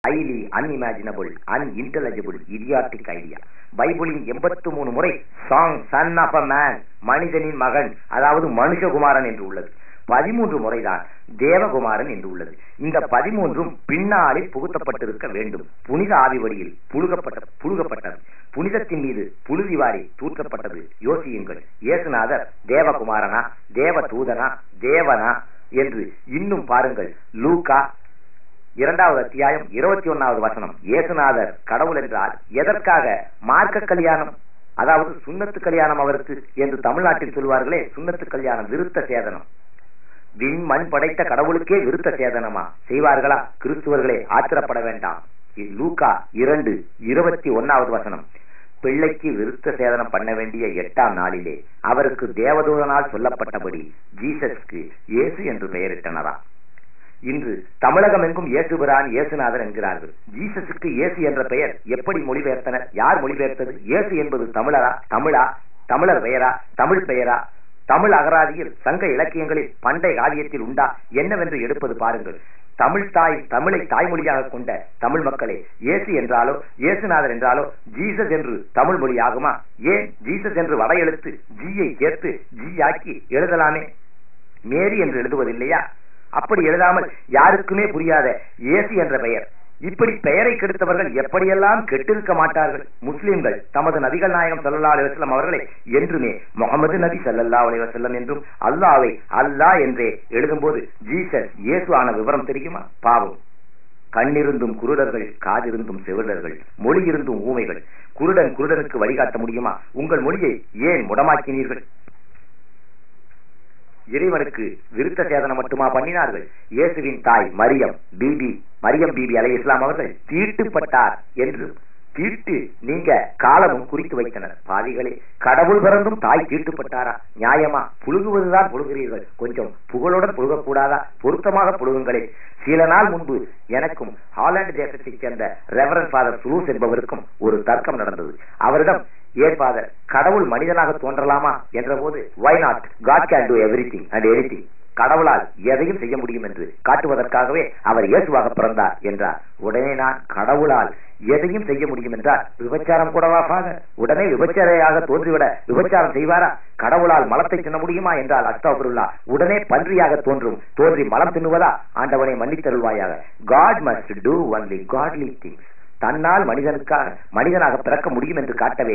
Highly unimaginable, unintelligible, idiotic idea. பைபிளின் 83 முறை சாங் சன் ஆஃப் அ மேன், மனிதனின் மகன், அதாவது மனுஷகுமாரன் என்று உள்ளது. 13 முறைதான் தேவகுமாரன் என்று உள்ளது. இந்த 13ம் பின்னாளில் புகுத்தப்பட்டிருக்க வேண்டும். புனித ஆவிவடியில் புழுகப்பட்டது. புனிதத்தின் மீது புழுதி வாரி தூற்றப்பட்டது. யோசியுங்கள், இயேசுநாதர் தேவகுமாரனா, தேவ தூதனா, தேவனா என்று இன்னும் பாருங்கள். லூக்கா 2வது அத்தியாயம் 21வது வசனம். இயேசுநாதர் கடவுள் என்றால் எதற்காக மார்க்க கல்யாணம், அதாவது சுன்னத்து கல்யாணம் அவருக்கு என்று தமிழ்நாட்டில் சொல்வார்களே, சுன்னத்து கல்யாணம் விருத்த சேதனம். விண்மண் படைத்த கடவுளுக்கே விருத்த சேதனமா செய்வார்களா? கிறிஸ்துவர்களே ஆத்திரப்பட வேண்டாம். லூக்கா 2:21வது வசனம். பிள்ளைக்கு விருத்த சேதனம் பண்ண வேண்டிய 8ஆம் நாளிலே அவருக்கு தேவதூதனால் சொல்லப்பட்டபடி ஜீசஸ்க்கு இயேசு என்று பெயரிட்டனரா? இன்று தமிழகம் எங்கும் இயேசுபிரான், இயேசுநாதர் என்கிறார்கள். ஜீசஸுக்கு இயேசு என்ற பெயர் எப்படி மொழிபெயர்த்தனர்? யார் மொழிபெயர்த்தது? இயேசு என்பது தமிழர் பெயரா, தமிழ் பெயரா? தமிழ் அகராதியில், சங்க இலக்கியங்களில், பண்டை காவியத்தில் உண்டா? என்னவென்று எடுப்பது பாருங்கள். தமிழை தாய்மொழியாக கொண்ட தமிழ் மக்களே, இயேசு என்றாலோ இயேசுநாதர் என்றாலோ ஜீசஸ் என்று தமிழ் மொழி ஆகுமா? ஏன் ஜீசஸ் என்று வட எழுத்து ஜியை சேர்த்து ஜி ஆக்கி எழுதலாமே? மேரி என்று எழுதுவதில்லையா? அப்படி எழுதாமல் யாருக்குமே புரியாத இயேசு என்ற பெயர், இப்படி பெயரை கெடுத்தவர்கள் எப்படியெல்லாம் கெட்டிருக்க மாட்டார்கள்? முஸ்லிம்கள் தமது நபிகள் நாயகம் ஸல்லல்லாஹு அலைஹி வஸல்லம் அவர்களை என்றுமே முகமது நபி ஸல்லல்லாஹு அலைஹி வஸல்லம் என்றும் அல்லாஹ்வை அல்லாஹ் என்றே எழுதும்போது ஜீசஸ் இயேசு ஆன விவரம் தெரியுமா? பாவம். கண்ணிருந்தும் குருடர்கள், காதிருந்தும் செவிடர்கள், மொழி இருந்தும் ஊமைகள். குருடனுக்கு வழிகாட்ட முடியுமா? உங்கள் மொழியை ஏன் முடமாக்கினீர்கள்? இறைவனுக்கு விருத்த சேதனம் மட்டுமா பண்ணினார்கள்? இயேசுவின் தாய் மரியம் பிபி அலைஹிஸ்ஸலாம் அவர்கள் தீட்டுப்பட்டார் என்று தீட்டு நீங்க காலமும் குறித்து வைத்தனர். பாவிகளே, கடவுள் பிறந்தும் தாய் தீட்டுப்பட்டாரா? நியாயமா? புழுகுவதுதான் புழுகிறீர்கள், கொஞ்சம் புகழுடன் புழுகக்கூடாதா? பொருத்தமாக புழுகுங்களே. சில நாள் முன்பு எனக்கும் ஹாலந்து தேசத்தைச் சேர்ந்த ரெவரண்ட் ஃபாதர் சுலூஸ் என்பவருக்கும் ஒரு தர்க்கம் நடந்தது. அவரிடம், ஏன் ஃபாதர், கடவுள் மனிதனாக தோன்றலாமா என்ற போது, why not, God can do everything and anything, கடவுளால் எதையும் செய்ய முடியும் என்று காட்டுவதற்காகவே அவர் இயேசுவாக பிறந்தார் என்றார். உடனே நான், கடவுளால் எதையும் செய்ய முடியும் என்றால் விபச்சாரம் கூடவா ஃபாதர்? உடனே விபச்சாரையாக தோன்றிவிட விபச்சாரம் செய்வாரா? கடவுளால் மலத்தை தின்ன முடியுமா என்றால் அஸ்தக்ஃபிருல்லாஹ், உடனே பன்றியாக தோன்றி மலம் தின்னுவதா? ஆண்டவனை மன்னித்தருள்வாயாக. God must do only godly things. தன்னால் மனிதனாக பிறக்க முடியும் என்று காட்டவே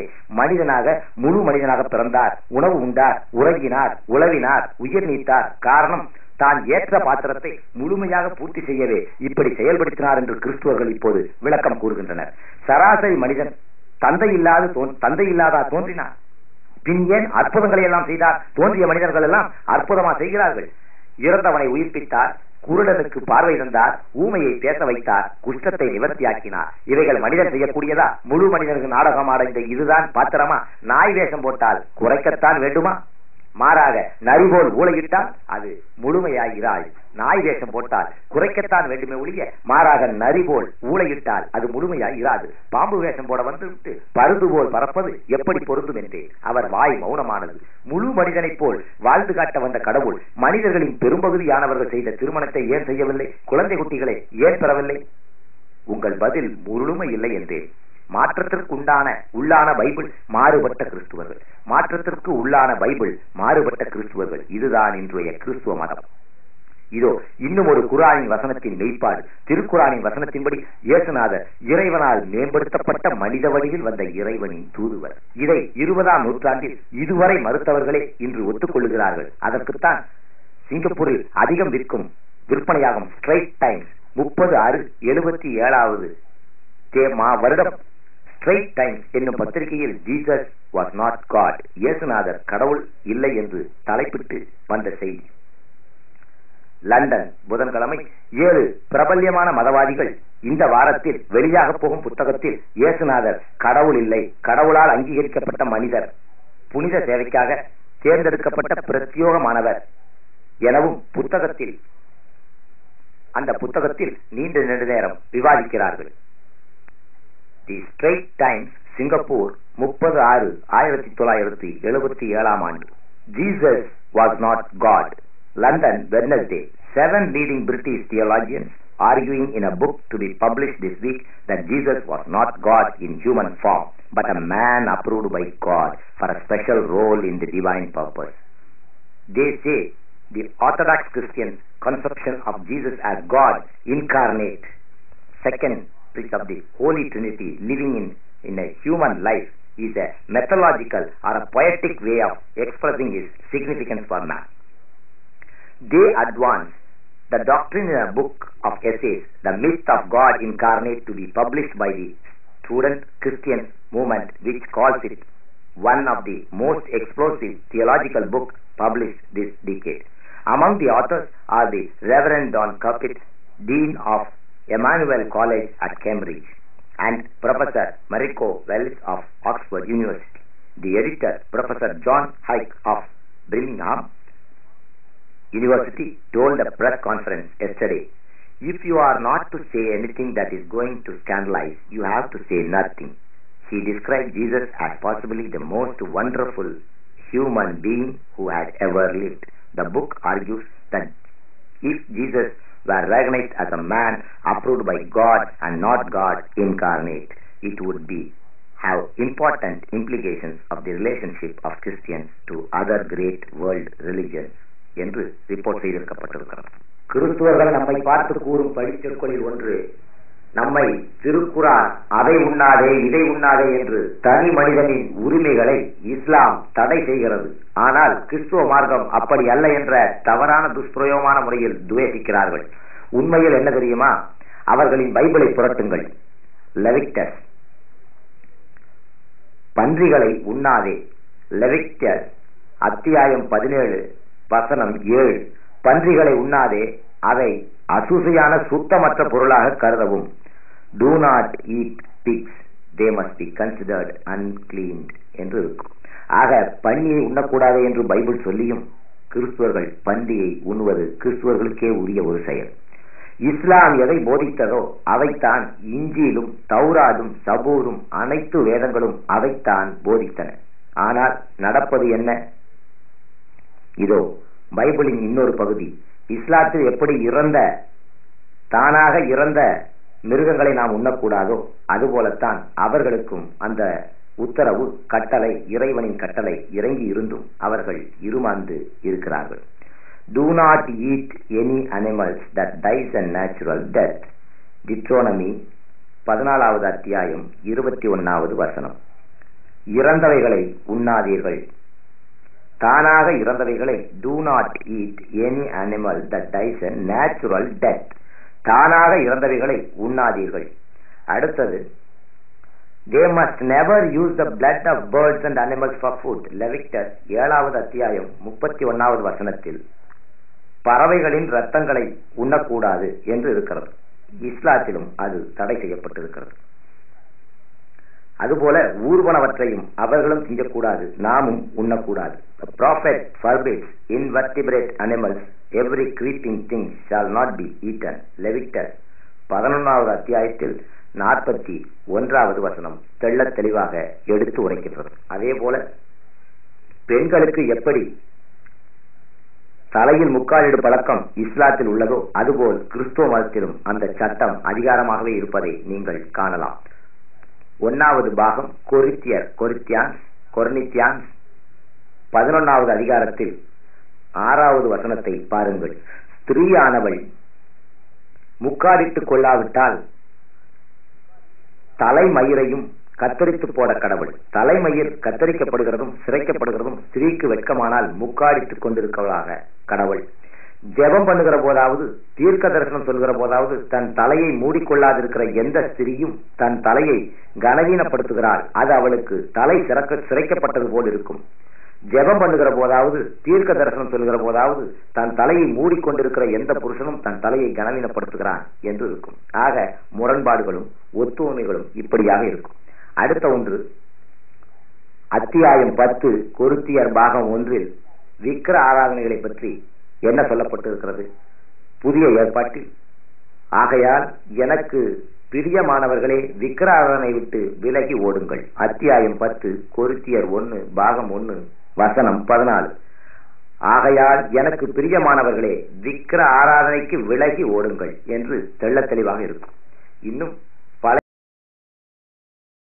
முழு மனிதனாக பிறந்தார். உணவு உண்டார், உறங்கினார், உழவினார், உயிர் நீத்தார். காரணம், தான் ஏற்ற பாத்திரத்தை முழுமையாக பூர்த்தி செய்யவே இப்படி செயல்படுத்தினார் என்று கிறிஸ்துவர்கள் இப்போது விளக்கம் கூறுகின்றனர். சராசரி மனிதன் தந்தை இல்லாத தோன்றினார். பின் ஏன் அற்புதங்களை எல்லாம் செய்தார்? தோன்றிய மனிதர்கள் எல்லாம் அற்புதமா செய்கிறார்கள். இறந்தவனை உயிர்ப்பித்தார், குருடனுக்கு பார்வை தந்தார், ஊமையை பேச வைத்தார், குஷ்டத்தை நிவர்த்தியாக்கினார். இவைகள் மனிதன் செய்யக்கூடியதா? முழு மனிதனுக்கு நாடகம் ஆட இந்த இதுதான் பாத்திரமா? நாய் வேஷம் போட்டால் குறைக்கத்தான் வேண்டுமா? மாறாக நரிபோல் ஊளையிட்டால் அது முழுமையாகிறாள். நாய் வேஷம் போட்டால் குறைக்கத்தான் வேண்டுமே ஒழிய, மாறாக நரிபோல் ஊளையிட்டால் அது முழுமையாகிறாது. பாம்பு வேஷம் போட வந்துவிட்டு பருந்து போல் பறப்பது எப்படி பொருந்தும் என்றே அவர் வாய் மௌனமானது. முழு மனிதனைப் போல் வாழ்ந்து காட்ட வந்த கடவுள் மனிதர்களின் பெரும்பகுதியானவர்கள் செய்த திருமணத்தை ஏன் செய்யவில்லை? குழந்தை குட்டிகளை ஏன் பெறவில்லை? உங்கள் பதில் முழுமை இல்லை என்றே. மாற்றத்திற்கு உள்ளான பைபிள், மாறுபட்ட கிறிஸ்துவர்கள். மாற்றத்திற்கு உள்ளான பைபிள், மாறுபட்ட கிறிஸ்துவர்கள். இதுதான் இன்றைய கிறிஸ்துவ மதம். இதோ இன்னும் ஒரு குர்ஆனின் வசனத்தின் மெய்ப்பாடு. திருக்குர்ஆனின் வசனத்தின்படி இயேசுநாதர் இறைவனால் மேம்படுத்தப்பட்ட மனித வடிவில் வந்த இறைவனின் தூதுவர். இதை 20ஆம் நூற்றாண்டில் இதுவரை மறுத்தவர்களே இன்று ஒத்துக்கொள்ளுகிறார்கள். அதற்குத்தான் சிங்கப்பூரில் அதிகம் விற்பனையாகும் ஸ்ட்ரைட் டைம்ஸ் 30/6/77வது வருடம் ஸ்ட்ரைட் டைம்ஸ் என்னும் பத்திரிகையில் ஜீசஸ் வாஸ் நாட் காட், இயேசுநாதர் கடவுள் இல்லை என்று தலைப்பிட்டு வந்த செய்தி. லண்டன், புதன்கிழமை. 7 பிரபல்யமான மதவாதிகள் இந்த வாரத்தில் வெளியாக போகும் புத்தகத்தில் இயேசுநாதர் கடவுள் இல்லை, கடவுளால் அங்கீகரிக்கப்பட்ட மனிதர், புனித சேவைக்காக தேர்ந்தெடுக்கப்பட்ட பிரத்யோகமானவர் எனவும் அந்த புத்தகத்தில் நீண்ட நெடுநேரம் விவாதிக்கிறார்கள். தி ஸ்ட்ரைட் டைம்ஸ், சிங்கப்பூர், 30/6/1977 ஆண்டு. Jesus was not God. London, Wednesday. 7 leading British theologians arguing in a book to be published this week that Jesus was not God in human form, but a man approved by God for a special role in the divine purpose. They say the Orthodox Christian conception of Jesus as God incarnate, second priest of the Holy Trinity living in a human life, is a mythological or a poetic way of expressing his significance for man. They advance the doctrine in a book of essays, The Myth of God Incarnate, to be published by the Student Christian movement, which calls it one of the most explosive theological books published this decade. Among the authors are the Reverend Don Cupitt, Dean of Emmanuel College at Cambridge, and Professor Mariko Wells of Oxford University. The editor, Professor John Hike of Birmingham University, told a press conference yesterday, "If you are not to say anything that is going to scandalize, you have to say nothing." He described Jesus as possibly the most wonderful human being who had ever lived. The book argues that if Jesus were recognized as a man approved by God and not God incarnate, it would have important implications of the relationship of Christians to other great world religions என்று report செய்திருக்கப்பட்டிருக்கிறது. கிறிஸ்துவர்கள் நம்மை பார்த்து கூறும் படிச்சொற்களில் ஒன்று, நம்மை திருக்குரான் அதை உண்ணாதே இதை உண்ணாதே என்று தனி மனிதனின் உரிமைகளை இஸ்லாம் தடை செய்கிறது. ஆனால் கிறிஸ்துவ மார்க்கம் அப்படி அல்ல என்ற தவறான துஷ்பிரயோகமான முறையில் துவேசிக்கிறார்கள். உண்மையில் என்ன தெரியுமா? அவர்களின் பைபிளை புரட்டுங்கள். லெவிக்டஸ், பன்றிகளை உண்ணாதே. லெவிக்டஸ் அத்தியாயம் 17 வசனம் 7. பன்றிகளை உண்ணாதே, அதை அசுசியான சுத்தமற்ற பொருளாக கருதவும். Do not eat pigs, they must be considered unclean என்று இருக்கும். ஆக பன்னியை உண்ணக்கூடாது என்று பைபிள் சொல்லியும் கிறிஸ்துவர்கள் பன்றியை உண்ணுவது கிறிஸ்துவர்களுக்கே உரிய ஒரு செயல். இஸ்லாம் எதை போதித்ததோ அதைத்தான் இஞ்சிலும் தௌராதும் சபூரும் அனைத்து வேதங்களும் அதைத்தான் போதித்தன. ஆனால் நடப்பது என்ன? இதோ பைபிளின் இன்னொரு பகுதி. இஸ்லாத்தில் எப்படி தானாக இறந்த மிருகங்களை நாம் உண்ணக்கூடாதோ அதுபோலத்தான் அவர்களுக்கும் அந்த உத்தரவு, கட்டளை, இறைவனின் கட்டளை இறங்கி இருந்தும் அவர்கள் இருமாந்து இருக்கிறார்கள். Do not eat any animals that dies a natural death. Deuteronomy 14வது அத்தியாயம் 21வது வசனம். இறந்தவைகளை உண்ணாதீர்கள். தானாக இறந்தவைகளை do not eat any animal that dies a natural death. தானாக இறந்தவைகளை உண்ணாதீர்கள். அடுத்தது, they must never use the blood of birds and animals for food. Leviticus 7வது அத்தியாயம் 31வது வசனத்தில் பறவைகளின் இரத்தங்களை உண்ணக்கூடாது என்று இருக்கிறது. இஸ்லாத்திலும் அது தடை செய்யப்பட்டிருக்கிறது. அதுபோல ஊர்வனவற்றையும் அவர்களும் திங்கக்கூடாது, நாமும் உண்ணக்கூடாது. The prophet forbids invertebrate animals, every creeping thing shall not be eaten. Leviticus 11வது அத்தியாயத்தில் 41வது வசனம் தெள்ளத் தெளிவாக எடுத்து உரைக்கின்றது. அதே போல பெண்களுக்கு எப்படி தலையில் முக்காலிடு பழக்கம் இஸ்லாத்தில் உள்ளதோ அதுபோல் கிறிஸ்துவ மதத்திலும் அந்த சட்டம் அதிகாரமாகவே இருப்பதை நீங்கள் காணலாம். 1வது பாகம் கொரிந்தியான்ஸ் 11வது அதிகாரத்தில் 6வது வசனத்தை பாருங்கள். ஸ்திரீயானவள் முக்காடிட்டுக் கொள்ளாவிட்டால் தலைமயிரையும் கத்தரித்து போட கடவுள். தலைமயிர் கத்தரிக்கப்படுகிறதும் சிரைக்கப்படுகிறதும் ஸ்திரீக்கு வெட்கமானால் முக்காடித்துக் கொண்டிருக்கிறதாக கடவுள். ஜெபம் பண்ணுகிற போதாவது தீர்க்க தரிசனம் சொல்கிற போதாவது தன் தலையை மூடிக்கொள்ளாதிருக்கிற எந்த ஸ்திரீயும் தன் தலையை கனவீனப்படுத்துகிறாள். அது அவளுக்கு தலை சிரைக்கப்பட்டது போல் இருக்கும். ஜெபம் பண்ணுகிற போதாவது தீர்க்க தரிசனம் சொல்கிற போதாவது தன் தலையை மூடிக்கொண்டிருக்கிற எந்த புருஷனும் தன் தலையை கனவீனப்படுத்துகிறான் என்று இருக்கும். ஆக முரண்பாடுகளும் ஒத்துழைமைகளும் இப்படியாக இருக்கும். அடுத்த ஒன்று, அத்தியாயம் 10 கொரிந்தியர் பாகம் 1 விக்கிர ஆராதனைகளை பற்றி என்ன சொல்லப்பட்டிருக்கிறது? புதிய ஏற்பாட்டில், ஆகையால் எனக்கு பிரியமானவர்களே விக்கிர ஆராதனை விட்டு விலகி ஓடுங்கள். அத்தியாயம் 10 கொரிந்தியர் 1 பாகம் 1 வசனம் 14. ஆகையால் எனக்கு பிரியமானவர்களே, விக்கிர ஆராதனைக்கு விலகி ஓடுங்கள் என்று தெள்ளத் தெளிவாக இருக்கும். இன்னும்